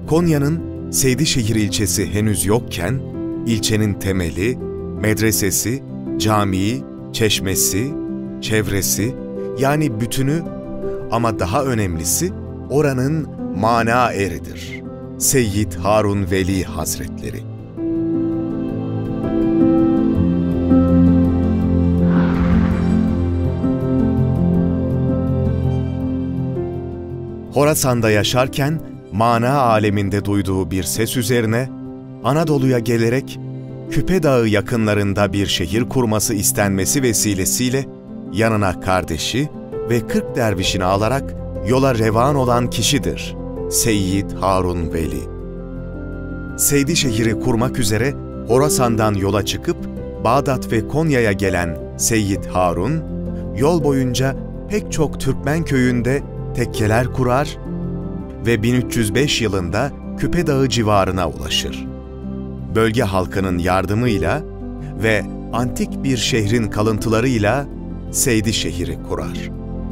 Konya'nın Seydişehir ilçesi henüz yokken, ilçenin temeli, medresesi, camii, çeşmesi, çevresi, yani bütünü ama daha önemlisi oranın mana eridir. Seyyid Harun Veli Hazretleri. Horasan'da yaşarken mana aleminde duyduğu bir ses üzerine Anadolu'ya gelerek Küpe Dağı yakınlarında bir şehir kurması istenmesi vesilesiyle yanına kardeşi ve 40 dervişini alarak yola revan olan kişidir Seyyid Harun Veli. Seydişehir'i kurmak üzere Horasan'dan yola çıkıp Bağdat ve Konya'ya gelen Seyyid Harun, yol boyunca pek çok Türkmen köyünde tekkeler kurar ve 1305 yılında Küpe Dağı civarına ulaşır. Bölge halkının yardımıyla ve antik bir şehrin kalıntılarıyla Seydişehir'i kurar.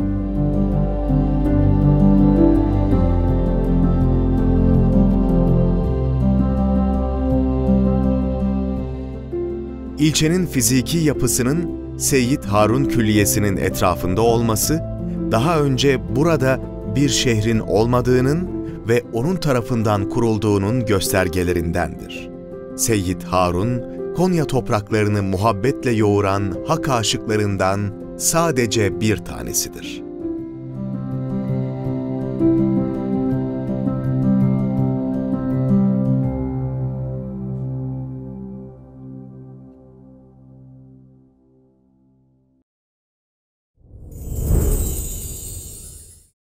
İlçenin fiziki yapısının Seyyid Harun Külliyesi'nin etrafında olması, daha önce burada bir şehrin olmadığının ve onun tarafından kurulduğunun göstergelerindendir. Seyyid Harun, Konya topraklarını muhabbetle yoğuran hak aşıklarından sadece bir tanesidir.